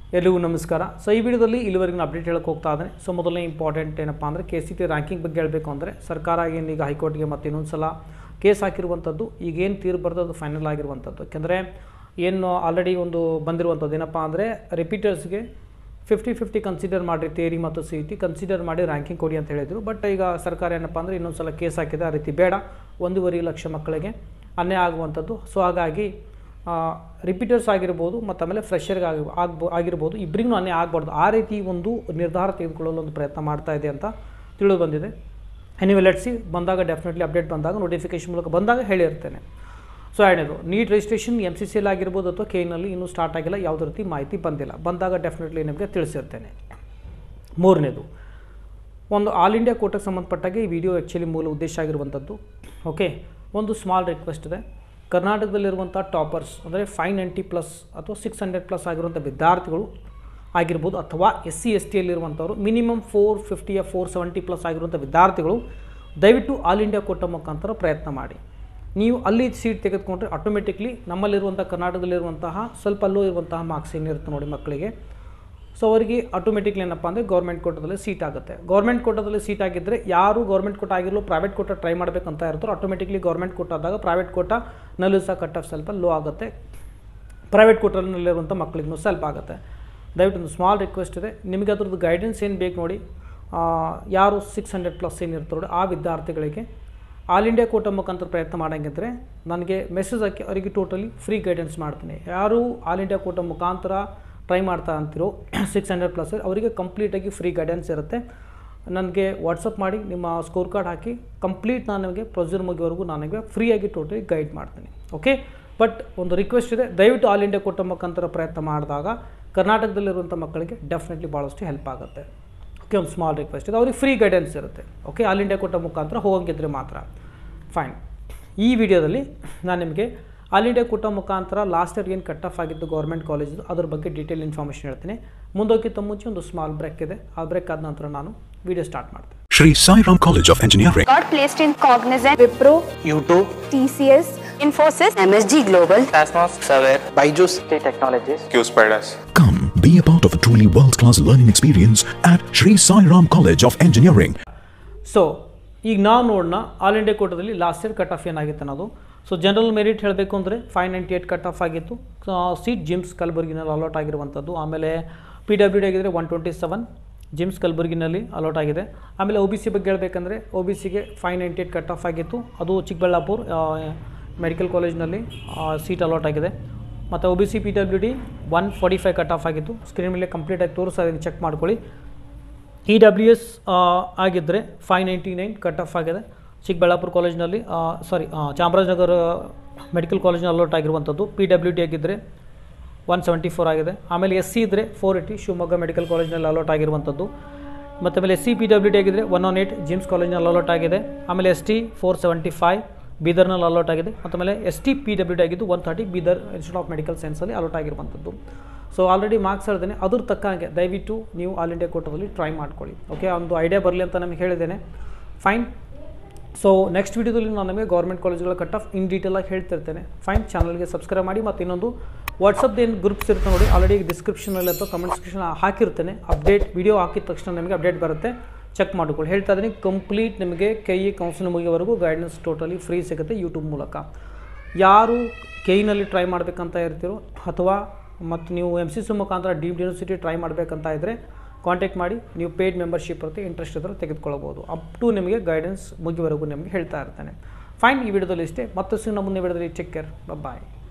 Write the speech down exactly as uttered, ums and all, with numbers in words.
ಎಲ್ಲರಿಗೂ ನಮಸ್ಕಾರ. ಸೊ ಈ ವಿಡಿಯೋದಲ್ಲಿ ಇಲ್ಲಿವರೆಗಿನ ಅಪ್ಡೇಟ್ ಹೇಳಕ್ಕೆ ಹೋಗ್ತಾ ಇದ್ದೇನೆ. ಸೊ ಮೊದಲನೇ ಇಂಪಾರ್ಟೆಂಟ್ ಏನಪ್ಪ ಅಂದರೆ ಕೆ ಸಿ ಟಿ ರ್ಯಾಂಕಿಂಗ್ ಬಗ್ಗೆ ಹೇಳಬೇಕು ಅಂದರೆ ಸರ್ಕಾರ ಏನು ಈಗ ಹೈಕೋರ್ಟ್ಗೆ ಮತ್ತು ಇನ್ನೊಂದು ಸಲ ಕೇಸ್ ಹಾಕಿರುವಂಥದ್ದು ಈಗೇನು ತೀರ್ಪು ಬರ್ತದೆ ಅದು ಫೈನಲ್ ಆಗಿರುವಂಥದ್ದು. ಯಾಕೆಂದರೆ ಏನು ಆಲ್ರೆಡಿ ಒಂದು ಬಂದಿರುವಂಥದ್ದು ಏನಪ್ಪ ಅಂದರೆ ರಿಪೀಟರ್ಸ್ಗೆ ಫಿಫ್ಟಿ ಫಿಫ್ಟಿ ಕನ್ಸಿಡರ್ ಮಾಡಿ ಥಿಯರಿ ಮತ್ತು ಸಿ ಟಿ ಕನ್ಸಿಡರ್ ಮಾಡಿ ರ್ಯಾಂಕಿಂಗ್ ಕೊಡಿ ಅಂತ ಹೇಳಿದರು. ಬಟ್ ಈಗ ಸರ್ಕಾರ ಏನಪ್ಪ ಅಂದರೆ ಇನ್ನೊಂದು ಸಲ ಕೇಸ್ ಹಾಕಿದೆ, ಆ ರೀತಿ ಬೇಡ, ಒಂದೂವರೆ ಲಕ್ಷ ಮಕ್ಕಳಿಗೆ ಅನ್ಯಾಯ ಆಗುವಂಥದ್ದು. ಸೊ ಹಾಗಾಗಿ ರಿಪೀಟರ್ಸ್ ಆಗಿರ್ಬೋದು ಮತ್ತು ಆಮೇಲೆ ಫ್ರೆಷರ್ಗೆ ಆಗಿ ಆಗ್ಬೋ ಆಗಿರ್ಬೋದು ಇಬ್ಬರಿಗೂ ಅನ್ಯಾಯ ಆಗಬಾರ್ದು, ಆ ರೀತಿ ಒಂದು ನಿರ್ಧಾರ ತೆಗೆದುಕೊಳ್ಳಲು ಒಂದು ಪ್ರಯತ್ನ ಮಾಡ್ತಾ ಇದೆ ಅಂತ ತಿಳಿದು ಬಂದಿದೆ. ಎನಿವೆ ಲೆಟ್ಸಿ ಬಂದಾಗ ಡೆಫಿನೆಟ್ಲಿ ಅಪ್ಡೇಟ್ ಬಂದಾಗ ನೋಟಿಫಿಕೇಶನ್ ಮೂಲಕ ಬಂದಾಗ ಹೇಳಿರ್ತೇನೆ. ಸೊ ಎರಡನೇದು NEET registration M C C L ಆಗಿರ್ಬೋದು ಅಥವಾ ಕೆ ನಲ್ಲಿ ಇನ್ನೂ ಸ್ಟಾರ್ಟ್ ಆಗಿಲ್ಲ, ಯಾವುದೇ ರೀತಿ ಮಾಹಿತಿ ಬಂದಿಲ್ಲ, ಬಂದಾಗ ಡೆಫಿನೆಟ್ಲಿ ನಿಮಗೆ ತಿಳಿಸಿರ್ತೇನೆ. ಮೂರನೇದು ಒಂದು ಆಲ್ ಇಂಡಿಯಾ ಕೋಟಾಗೆ ಸಂಬಂಧಪಟ್ಟಾಗೆ ಈ ವಿಡಿಯೋ ಆ್ಯಕ್ಚುಲಿ ಮೂಲ ಉದ್ದೇಶ ಆಗಿರುವಂಥದ್ದು. ಓಕೆ, ಒಂದು ಸ್ಮಾಲ್ ರಿಕ್ವೆಸ್ಟ್ ಇದೆ. ಕರ್ನಾಟಕದಲ್ಲಿರುವಂಥ ಟಾಪರ್ಸ್ ಅಂದರೆ ಫೈವ್ ನೈಂಟಿ ಪ್ಲಸ್ ಅಥವಾ ಸಿಕ್ಸ್ ಹಂಡ್ರೆಡ್ ಪ್ಲಸ್ ಆಗಿರುವಂಥ ವಿದ್ಯಾರ್ಥಿಗಳು ಆಗಿರ್ಬೋದು ಅಥವಾ ಎಸ್ ಸಿ ಎಸ್ ಟಿಯಲ್ಲಿರುವಂಥವ್ರು ಮಿನಿಮಮ್ ಫೋರ್ ಫಿಫ್ಟಿಯ ಫೋರ್ ಸೆವೆಂಟಿ ಪ್ಲಸ್ ಆಗಿರುವಂಥ ವಿದ್ಯಾರ್ಥಿಗಳು ದಯವಿಟ್ಟು ಆಲ್ ಇಂಡಿಯಾ ಕೋಟಾ ಮುಖಾಂತರ ಪ್ರಯತ್ನ ಮಾಡಿ. ನೀವು ಅಲ್ಲಿ ಸೀಟ್ ತೆಗೆದುಕೊಂಡ್ರೆ ಆಟೋಮೆಟಿಕ್ಲಿ ನಮ್ಮಲ್ಲಿರುವಂಥ ಕರ್ನಾಟಕದಲ್ಲಿರುವಂತಹ ಸ್ವಲ್ಪ ಲೋ ಇರುವಂತಹ ಮಾರ್ಕ್ಸ್ ಏನಿರುತ್ತೆ ನೋಡಿ ಮಕ್ಕಳಿಗೆ, ಸೊ ಅವರಿಗೆ ಆಟೋಮೆಟಿಕ್ಲಿ ಏನಪ್ಪ ಅಂದರೆ ಗೌರ್ಮೆಂಟ್ ಕೋಟಾದಲ್ಲಿ ಸೀಟ್ ಆಗುತ್ತೆ. ಗೌರ್ಮೆಂಟ್ ಕೋಟಾದಲ್ಲಿ ಸೀಟ್ ಆಗಿದ್ದರೆ ಯಾರು ಗೌರ್ಮೆಂಟ್ ಕೋಟಾ ಆಗಿರಲು ಪ್ರೈವೇಟ್ ಕೋಟಾ ಟ್ರೈ ಮಾಡಬೇಕಂತ ಇರ್ತಾರೋ ಆಟೋಮೆಟಿಕ್ಲಿ ಗೌರ್ಮೆಂಟ್ ಕೋಟಾ ಆದಾಗ ಪ್ರೈವೇಟ್ ಕೋಟಾನಲ್ಲೂ ಸಹ ಕಟ್ ಆಫ್ ಸ್ವಲ್ಪ ಲೋ ಆಗುತ್ತೆ, ಪ್ರೈವೇಟ್ ಕೋಟಾನಲ್ಲಿರುವಂಥ ಮಕ್ಕಳಿಗೂ ಸ್ವಲ್ಪ ಆಗುತ್ತೆ. ದಯವಿಟ್ಟು ಒಂದು ಸ್ಮಾಲ್ ರಿಕ್ವೆಸ್ಟ್ ಇದೆ, ನಿಮಗೆ ಅದ್ರದ್ದು ಗೈಡೆನ್ಸ್ ಏನು ಬೇಕು ನೋಡಿ, ಯಾರು ಸಿಕ್ಸ್ ಹಂಡ್ರೆಡ್ ಪ್ಲಸ್ ಏನಿರ್ತಾರೆ ನೋಡಿ ಆ ವಿದ್ಯಾರ್ಥಿಗಳಿಗೆ ಆಲ್ ಇಂಡಿಯಾ ಕೋಟಾ ಮುಖಾಂತರ ಪ್ರಯತ್ನ ಮಾಡೋಂಗಿದ್ರೆ ನನಗೆ ಮೆಸೇಜ್ ಹಾಕಿ ಅವರಿಗೆ ಟೋಟಲಿ ಫ್ರೀ ಗೈಡೆನ್ಸ್ ಮಾಡ್ತೀನಿ. ಯಾರು ಆಲ್ ಇಂಡಿಯಾ ಕೋಟಾ ಮುಖಾಂತರ ಟ್ರೈ ಮಾಡ್ತಾ ಅಂತಿರೋ ಸಿಕ್ಸ್ ಹಂಡ್ರೆಡ್ ಪ್ಲಸ್ ಅವರಿಗೆ ಕಂಪ್ಲೀಟಾಗಿ ಫ್ರೀ ಗೈಡೆನ್ಸ್ ಇರುತ್ತೆ. ನನಗೆ ವಾಟ್ಸಪ್ ಮಾಡಿ ನಿಮ್ಮ ಸ್ಕೋರ್ ಕಾರ್ಡ್ ಹಾಕಿ ಕಂಪ್ಲೀಟ್ ನಾನು ನಿಮಗೆ ಪ್ರೊಸೀಜರ್ ಮುಗಿಯವರೆಗೂ ನನಗೆ ಫ್ರೀಯಾಗಿ ಟೋಟಲಿ ಗೈಡ್ ಮಾಡ್ತೀನಿ. ಓಕೆ, ಬಟ್ ಒಂದು ರಿಕ್ವೆಸ್ಟ್ ಇದೆ, ದಯವಿಟ್ಟು ಆಲ್ ಇಂಡಿಯಾ ಕೋಟಾ ಮುಖಾಂತರ ಪ್ರಯತ್ನ ಮಾಡಿದಾಗ ಕರ್ನಾಟಕದಲ್ಲಿರುವಂಥ ಮಕ್ಕಳಿಗೆ ಡೆಫಿನೆಟ್ಲಿ ಭಾಳಷ್ಟು ಹೆಲ್ಪ್ ಆಗುತ್ತೆ. ಓಕೆ, ಒಂದು ಸ್ಮಾಲ್ ರಿಕ್ವೆಸ್ಟ್ ಇದೆ, ಅವ್ರಿಗೆ ಫ್ರೀ ಗೈಡೆನ್ಸ್ ಇರುತ್ತೆ. ಓಕೆ, ಆಲ್ ಇಂಡಿಯಾ ಕೋಟಾ ಮುಖಾಂತರ ಹೋಗಂಗಿದ್ರೆ ಮಾತ್ರ. ಫೈನ್, ಈ ವಿಡಿಯೋದಲ್ಲಿ ನಾನು ನಿಮಗೆ ಆಲ್ ಇಂಡಿಯಾ ಕೋಟಾ ಮುಖಾಂತರ ಲಾಸ್ಟ್ ಇಯರ್ ಏನು ಕಟ್ ಆಫ್ ಆಗಿದ್ದು ಗೌರ್ಮೆಂಟ್ ಕಾಲೇಜು ಅದ್ರ ಬಗ್ಗೆ ಡೀಟೇಲ್ ಇನ್ಫಾರ್ಮೇಷನ್ ಹೇಳ್ತೀನಿ. ಮುಂದೋಗಿಂತ ಮುಂಚೆ ಒಂದು ಸ್ಮಾಲ್ ಬ್ರೇಕ್ ಇದೆ, ಆ ಬ್ರೇಕ್ ಆದ ನಂತರ ನಾನು ವಿಡಿಯೋ ಸ್ಟಾರ್ಟ್ ಮಾಡ್ತೀನಿ. Sri Sai Ram College of Engineering got placed in Cognizant, Wipro, YouTube, T C S, Infosys, M S G Global, Tasmos, Saver, Byju's, T Technologies, Q-Spiders. Come be a part of a truly world-class learning experience at Sri Sai Ram College of Engineering. So ಈಗ ನಾವು ನೋಡೋಣ all India ಕೋಟಾದಲ್ಲಿ last year cut off ಏನಾಗಿತ್ತು ಅನ್ನೋದು. So general merit ಹೇಳಬೇಕು ಅಂದರೆ five ninety eight cut off ಆಗಿತ್ತು. Seat GIMS ಕಲಬುರ್ಗಿನಲ್ಲಿ ಅಲಾಟ್ ಆಗಿರುವಂಥದ್ದು. ಆಮೇಲೆ ಪಿ ಡಬ್ಲ್ಯೂ ಡಿ ಆಗಿದ್ದರೆ ಒನ್ ಟ್ವೆಂಟಿ ಸೆವೆನ್ ಜಿಮ್ಸ್ ಕಲಬುರ್ಗಿನಲ್ಲಿ ಅಲಾಟ್ ಆಗಿದೆ. ಆಮೇಲೆ ಒ ಬಿ ಸಿ ಬಗ್ಗೆ ಹೇಳಬೇಕಂದ್ರೆ ಒ ಬಿ ಸಿಗೆ five ninety eight cut off ಆಗಿತ್ತು, ಅದು ಚಿಕ್ಕಬಳ್ಳಾಪುರ ಮೆಡಿಕಲ್ ಕಾಲೇಜ್ನಲ್ಲಿ ಸೀಟ್ ಅಲಾಟ್ ಆಗಿದೆ. ಮತ್ತು O B C P W D one forty five cut off ಆಗಿತ್ತು, ಸ್ಕ್ರೀನ್ ಮೇಲೆ ಕಂಪ್ಲೀಟಾಗಿ ತೋರಿಸಿ ಅದನ್ನು ಚೆಕ್ ಮಾಡ್ಕೊಳ್ಳಿ. ಇ ಡಬ್ಲ್ಯೂ ಎಸ್ ಆಗಿದ್ದರೆ five ninety nine cut off ಆಗಿದೆ ಚಿಕ್ಕಬಳ್ಳಾಪುರ ಕಾಲೇಜ್ನಲ್ಲಿ, ಸಾರಿ ಚಾಮರಾಜನಗರ ಮೆಡಿಕಲ್ ಕಾಲೇಜ್ನಲ್ಲಿ ಅಲಾಟ್ ಆಗಿರುವಂಥದ್ದು. ಪಿ ಡಬ್ಲ್ಯೂ ಡಿ ಆಗಿದ್ದರೆ ಒನ್ ಸೆವೆಂಟಿ ಫೋರ್ ಆಗಿದೆ. ಆಮೇಲೆ ಎಸ್ ಸಿ ಇದ್ದರೆ ಫೋರ್ ಏಯ್ಟಿ ಶಿವಮೊಗ್ಗ ಮೆಡಿಕಲ್ ಕಾಲೇಜ್ನಲ್ಲಿ ಅಲಾಟ್ ಆಗಿರುವಂಥದ್ದು. ಮತ್ತು ಆಮೇಲೆ S C P W D ಆಗಿದ್ದರೆ ಒನ್ ಒನ್ ಏಯ್ಟ್ ಜಿಮ್ಸ್ ಕಾಲೇಜ್ನಲ್ಲಿ ಅಲಾಟ್ ಆಗಿದೆ. ಆಮೇಲೆ S T four seventy five ಬೀದರ್ನಲ್ಲಿ ಅಲಾಟ್ ಆಗಿದೆ. ಮತ್ತು ಆಮೇಲೆ S T P W D ಆಗಿದ್ದು one thirty Bidar institute of medical ಸೈನ್ಸಲ್ಲಿ ಅಲಾಟ್ ಆಗಿರುವಂಥದ್ದು. ಸೊ ಆಲ್ರೆಡಿ ಮಾರ್ಕ್ಸ್ ಹೇಳ್ದೇನೆ, ಅದ್ರ ತಕ್ಕಂಗೆ ದಯವಿಟ್ಟು ನೀವು ಆಲ್ ಇಂಡಿಯಾ ಕೋಟಾದಲ್ಲಿ ಟ್ರೈ ಮಾಡ್ಕೊಳ್ಳಿ. ಓಕೆ, ಒಂದು ಐಡಿಯಾ ಬರಲಿ ಅಂತ ನಮಗೆ ಹೇಳಿದ್ದೇನೆ. ಫೈನ್, ಸೊ ನೆಕ್ಸ್ಟ್ ವೀಡಿಯೋದಲ್ಲಿ ನಾನು ನಮಗೆ ಗೌರ್ಮೆಂಟ್ ಕಾಲೇಜ್ಗಳ ಕಟ್ ಆಫ್ ಇನ್ ಡೀಟೇಲಾಗಿ ಹೇಳ್ತಿರ್ತೇನೆ. ಫೈನ್, ಚಾನಲ್ಗೆ ಸಬ್ಸ್ಕ್ರೈಬ್ ಮಾಡಿ. ಮತ್ತು ಇನ್ನೊಂದು ವಾಟ್ಸಪ್ದು ಏನು ಗ್ರೂಪ್ಸ್ ಇರುತ್ತೆ ನೋಡಿ, ಆಲ್ರೆಡಿ ಡಿಸ್ಕ್ರಿಪ್ಷನಲ್ಲಿ ಅಥವಾ ಕಮೆಂಟ್ ಸೆಕ್ಷನ್ ಹಾಕಿರ್ತೇನೆ. ಅಪ್ಡೇಟ್ ವಿಡಿಯೋ ಹಾಕಿದ ತಕ್ಷಣ ನಿಮಗೆ ಅಪ್ಡೇಟ್ ಬರುತ್ತೆ, ಚೆಕ್ ಮಾಡಿಕೊಳ್ಳಿ. ಹೇಳ್ತಾ ಇದ್ದೀನಿ, ಕಂಪ್ಲೀಟ್ ನಿಮಗೆ ಕೆ ಇ ಕೌನ್ಸಿಲ್ ಮುಗಿಯವರೆಗೂ ಗೈಡೆನ್ಸ್ ಟೋಟಲಿ ಫ್ರೀ ಸಿಗುತ್ತೆ ಯೂಟ್ಯೂಬ್ ಮೂಲಕ. ಯಾರು ಕೆ ಇನಲ್ಲಿ ಟ್ರೈ ಮಾಡಬೇಕಂತ ಇರ್ತೀರೋ ಅಥವಾ ಮತ್ತು ನೀವು ಎಮ್ ಸಿ ಸಿ ಮುಖಾಂತರ ಡೀಮ್ಡ್ ಯೂನಿವರ್ಸಿಟಿ ಟ್ರೈ ಮಾಡಬೇಕಂತ ಇದ್ದರೆ ಕಾಂಟ್ಯಾಕ್ಟ್ ಮಾಡಿ. ನೀವು ಪೇಯ್ಡ್ ಮೆಂಬರ್ಶಿಪ್ ಇರುತ್ತೆ, ಇಂಟ್ರೆಸ್ಟ್ ಇದ್ದರೆ ತೆಗೆದುಕೊಳ್ಬೋದು. ಅಪ್ ಟು ನಿಮಗೆ ಗೈಡೆನ್ಸ್ ಮುಗಿವರೆಗೂ ನಿಮಗೆ ಹೇಳ್ತಾ ಇರ್ತೇನೆ. ಫೈನ್, ಈ ವಿಡಿಯೋದಲ್ಲಿ ಇಷ್ಟೇ. ಮತ್ತಷ್ಟು ನಮ್ಮ ಮುಂದೆ ವಿಡಿಯೋದಲ್ಲಿ ಟೇಕ್ ಕೇರ್, ಬಾಯ್.